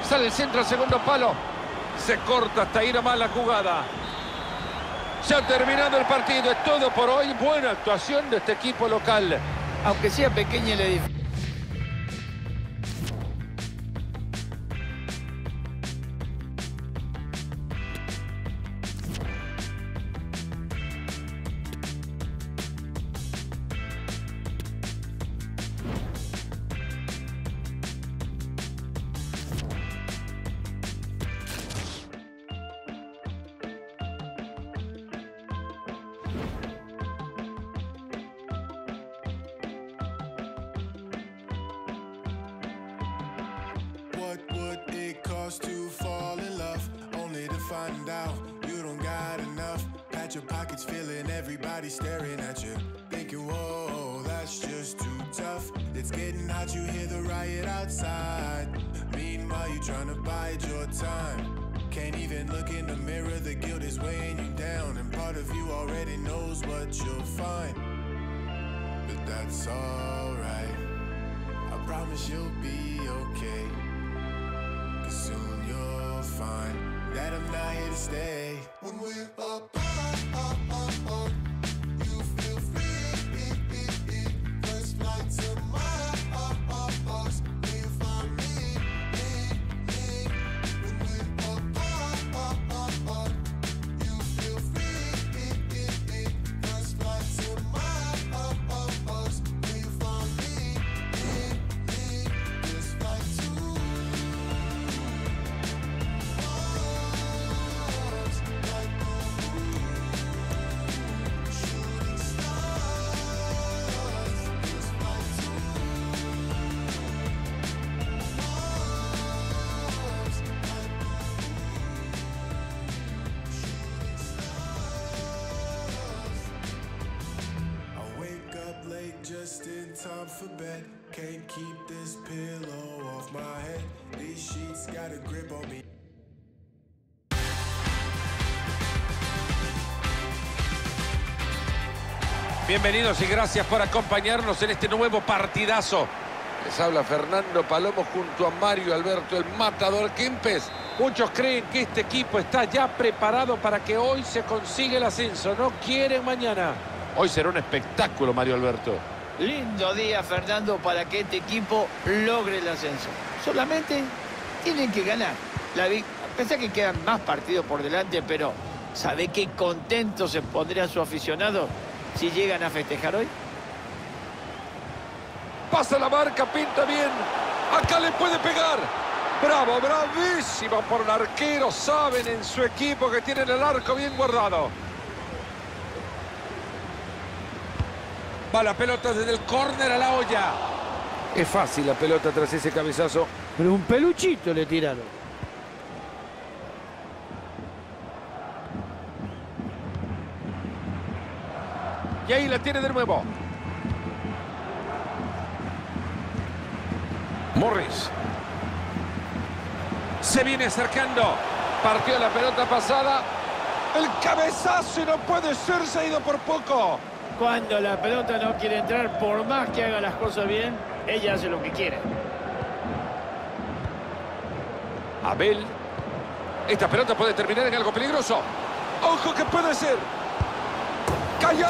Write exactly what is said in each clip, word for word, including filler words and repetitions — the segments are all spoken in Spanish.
Sale el centro al segundo palo. Se corta hasta ir a más la jugada. Se ha terminado el partido. Es todo por hoy. Buena actuación de este equipo local. Aunque sea pequeña la diferencia. What would it cost to fall in love? Only to find out you don't got enough. Pat your pockets feeling everybody staring at you, thinking, whoa, that's just too tough. It's getting hot, you hear the riot outside. Meanwhile, you trying to bide your time. Can't even look in the mirror, the guilt is weighing you down. And part of you already knows what you'll find. But that's alright, I promise you'll be okay. Soon you'll find that I'm not here to stay. When we're up, up, up, up, up, you feel free. First flight to Mars. Will you find me, me, me? When we're up, up, up, up, you feel free. First flight to Mars. Will you find me, me, me? Just like two. Just in time for bed. Can't keep this pillow off my head. These sheets got a grip on me. Bienvenidos y gracias por acompañarnos en este nuevo partidazo. Les habla Fernando Palomo junto a Mario Alberto, el matador Kempes. Muchos creen que este equipo está ya preparado para que hoy se consiga el ascenso. No quieren mañana. Hoy será un espectáculo, Mario Alberto. Lindo día, Fernando, para que este equipo logre el ascenso. Solamente tienen que ganar. La Pensé que quedan más partidos por delante, pero ¿sabe qué contento se pondría su aficionado si llegan a festejar hoy? Pasa la marca, pinta bien. Acá le puede pegar. Bravo, bravísimo por el arquero. Saben en su equipo que tienen el arco bien guardado. Va la pelota desde el córner a la olla. Es fácil la pelota tras ese cabezazo. Pero un peluchito le tiraron. Y ahí la tiene de nuevo. Morris. Se viene acercando. Partió la pelota pasada. El cabezazo y no puede ser, se ha ido por poco. Cuando la pelota no quiere entrar, por más que haga las cosas bien, ella hace lo que quiere. Abel. Esta pelota puede terminar en algo peligroso. ¡Ojo que puede ser! ¡Cayó!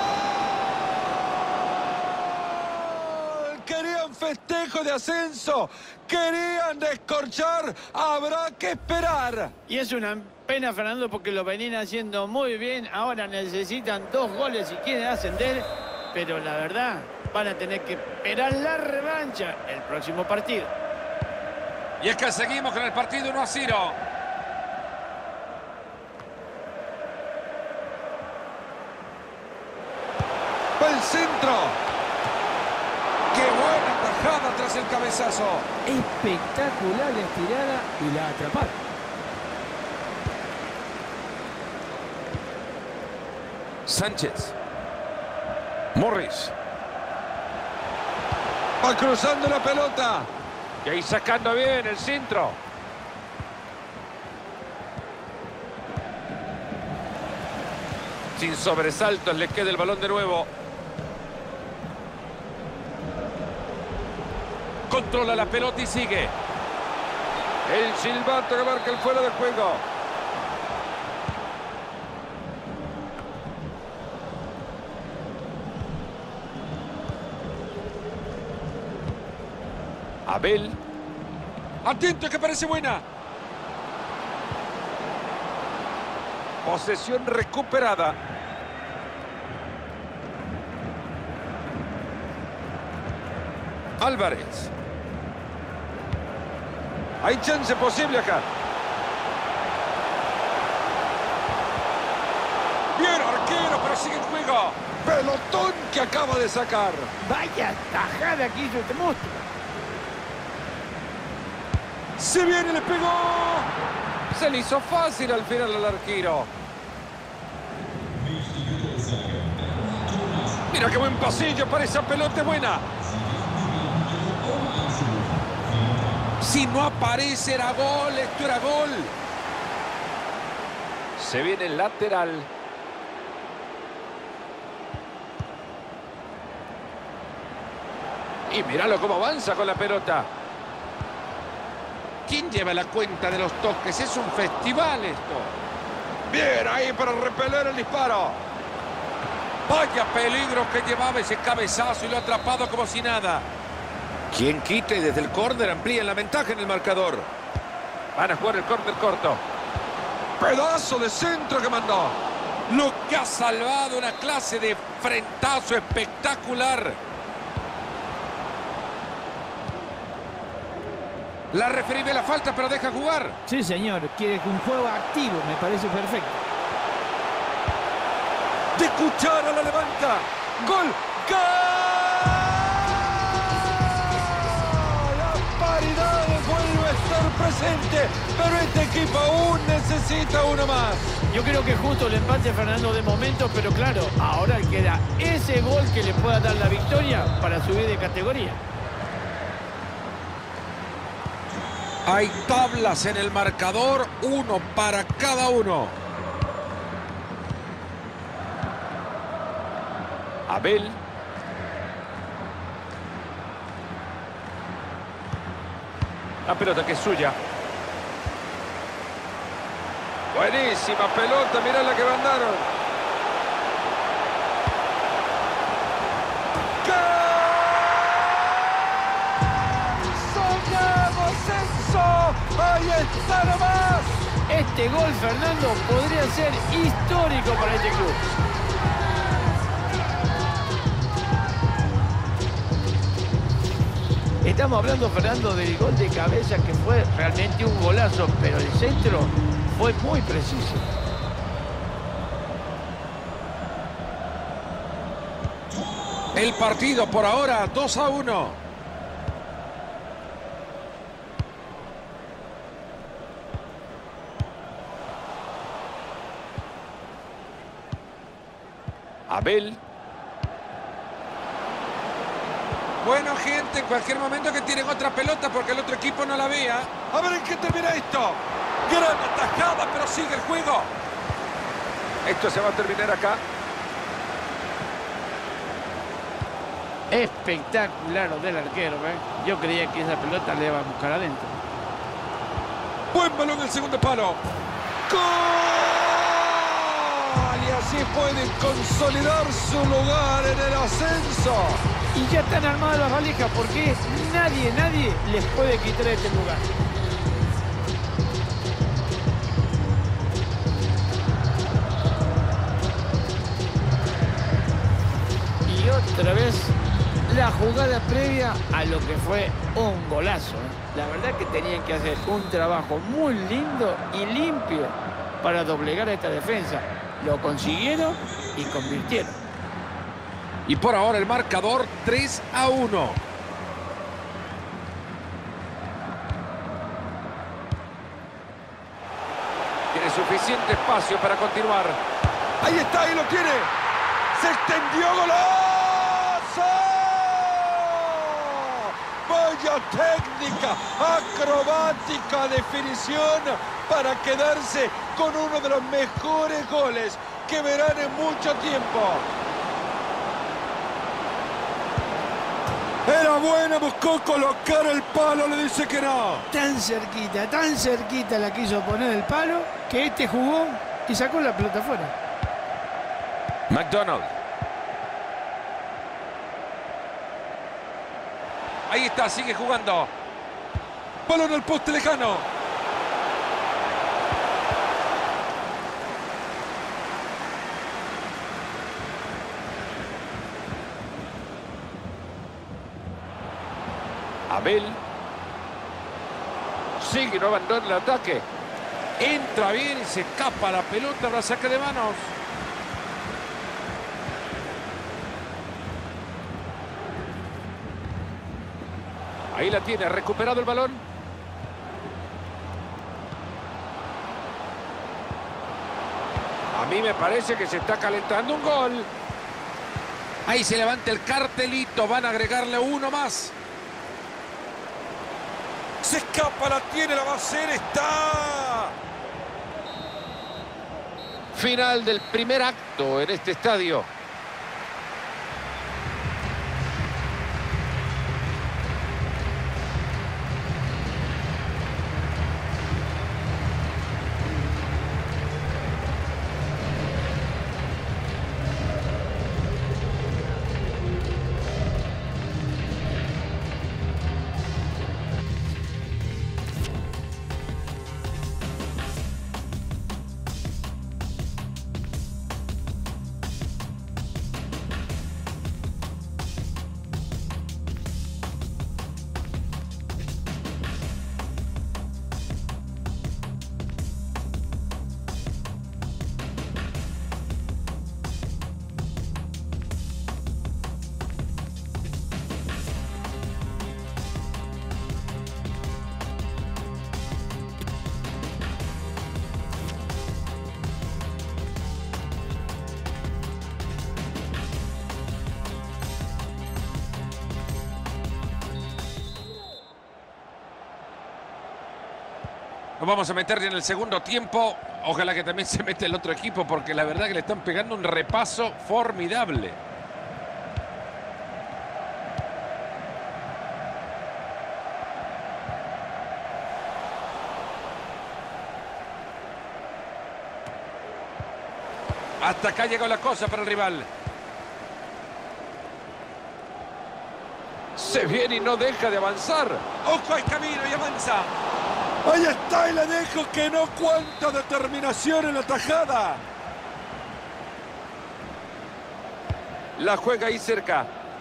Querían festejo de ascenso. Querían descorchar. Habrá que esperar. Y es una pena, Fernando, porque lo venían haciendo muy bien. Ahora necesitan dos goles si quieren ascender. Pero la verdad, van a tener que esperar la revancha el próximo partido. Y es que seguimos con el partido uno a cero. Va el centro. ¡Qué buena tajada tras el cabezazo! Espectacular la estirada y la atrapada. Sánchez. Morris. Va cruzando la pelota. Y ahí sacando bien el centro. Sin sobresaltos le queda el balón de nuevo. Controla la pelota y sigue. El silbato que marca el fuera de juego. Abel. Atento, que parece buena. Posesión recuperada. Álvarez. Hay chance posible acá. Bien, arquero, pero sigue en juego. Pelotón que acaba de sacar. Vaya tajada que hizo este monstruo. Se viene, le pegó. Se le hizo fácil al final al arquero. Mira qué buen pasillo para esa pelota buena. Si no aparece era gol, esto era gol. Se viene el lateral. Y míralo cómo avanza con la pelota. ¿Quién lleva la cuenta de los toques? Es un festival esto. Bien, ahí para repeler el disparo. Vaya peligro que llevaba ese cabezazo y lo ha atrapado como si nada. Quien quite desde el córner amplía la ventaja en el marcador. Van a jugar el córner corto. Pedazo de centro que mandó. Lo que ha salvado, una clase de frentazo espectacular. La referí ve la falta, pero deja jugar. Sí, señor. Quiere un juego activo. Me parece perfecto. De cuchara la levanta. ¡Gol! ¡Gol! La paridad vuelve a estar presente, pero este equipo aún necesita uno más. Yo creo que justo el empate, Fernando, de momento, pero claro, ahora queda ese gol que le pueda dar la victoria para subir de categoría. Hay tablas en el marcador, uno para cada uno. Abel. La pelota que es suya. Buenísima pelota, mirá la que mandaron. ¡Ahí está nomás! Este gol, Fernando, podría ser histórico para este club. Estamos hablando, Fernando, del gol de cabeza que fue realmente un golazo, pero el centro fue muy preciso. El partido por ahora dos a uno. Abel. Bueno, gente, en cualquier momento que tienen otra pelota porque el otro equipo no la vea. A ver en qué termina esto. Gran atajada, pero sigue el juego. Esto se va a terminar acá. Espectacular lo del arquero, ¿eh? Yo creía que esa pelota le iba a buscar adentro. Buen balón el segundo palo. ¡Gol! Y así pueden consolidar su lugar en el ascenso. Y ya están armadas las valijas porque nadie, nadie les puede quitar este lugar. Y otra vez la jugada previa a lo que fue un golazo. La verdad que tenían que hacer un trabajo muy lindo y limpio para doblegar a esta defensa. Lo consiguieron y convirtieron. Y por ahora el marcador tres a uno. Tiene suficiente espacio para continuar. Ahí está, ahí lo tiene. Se extendió, golazo. Vaya técnica, acrobática definición para quedarse con uno de los mejores goles que verán en mucho tiempo. Era buena, buscó colocar el palo, le dice que no. Tan cerquita, tan cerquita la quiso poner el palo que este jugó y sacó la pelota afuera. McDonald. Ahí está, sigue jugando. Balón al poste lejano. Abel. Sigue, no abandona el ataque. Entra bien y se escapa la pelota, la saca de manos. Ahí la tiene, ha recuperado el balón. A mí me parece que se está calentando un gol. Ahí se levanta el cartelito, van a agregarle uno más. Se escapa, la tiene, la va a hacer, está. Final del primer acto en este estadio. Nos vamos a meter en el segundo tiempo. Ojalá que también se mete el otro equipo, porque la verdad que le están pegando un repaso formidable. Hasta acá llegó la cosa para el rival. Se viene y no deja de avanzar. ¡Ojo al camino y avanza! Ahí está y le dejo que no. Cuánta determinación en la tajada. La juega ahí cerca.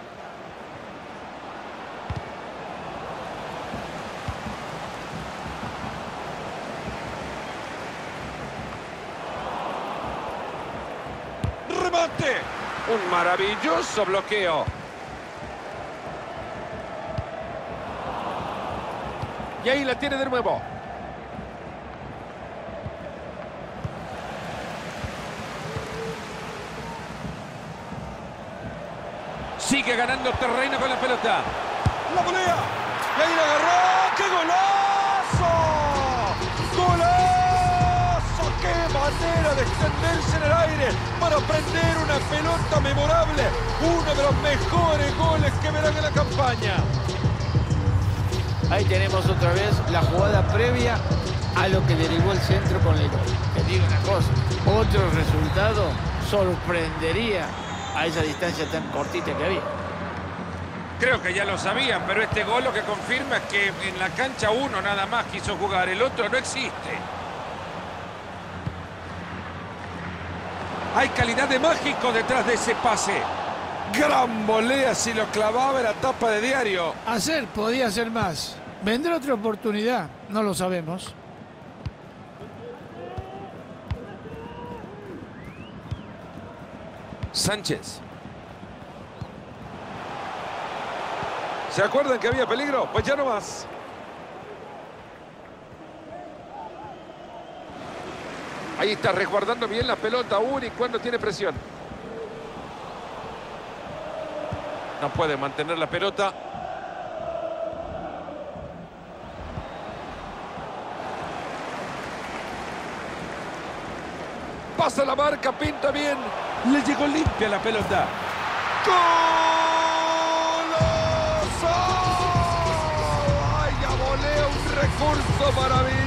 ¡Remate! Un maravilloso bloqueo. Y ahí la tiene de nuevo. Sigue ganando terreno con la pelota. La volea. Y ahí la agarró. ¡Qué golazo! ¡Golazo! ¡Qué manera de extenderse en el aire para prender una pelota memorable! Uno de los mejores goles que verán en la campaña. Ahí tenemos otra vez la jugada previa a lo que derivó el centro con el gol. Te digo una cosa, otro resultado sorprendería a esa distancia tan cortita que había. Creo que ya lo sabían, pero este gol lo que confirma es que en la cancha uno nada más quiso jugar, el otro no existe. Hay calidad de mágico detrás de ese pase. Gran volea, si lo clavaba en la tapa de diario. Hacer, podía hacer más. ¿Vendrá otra oportunidad? No lo sabemos. Sánchez. ¿Se acuerdan que había peligro? Pues ya no más. Ahí está resguardando bien la pelota aún y cuando tiene presión. No puede mantener la pelota. Pasa la marca, pinta bien. Le llegó limpia la pelota. ¡Golazo! para mí.